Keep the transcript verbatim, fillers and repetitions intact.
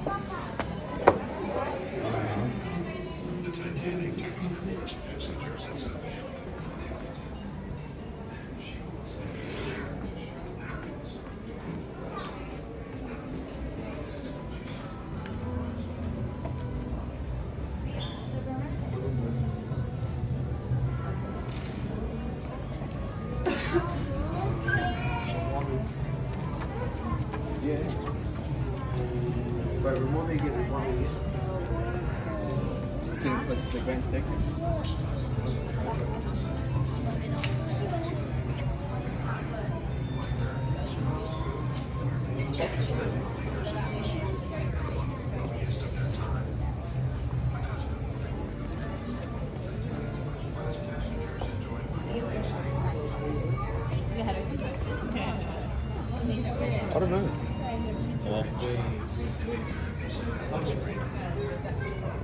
The Titanic took the first passengers at seven. She was the Yeah. By removing it, removing it. I think what's the grand staircase? I don't know. Luxury.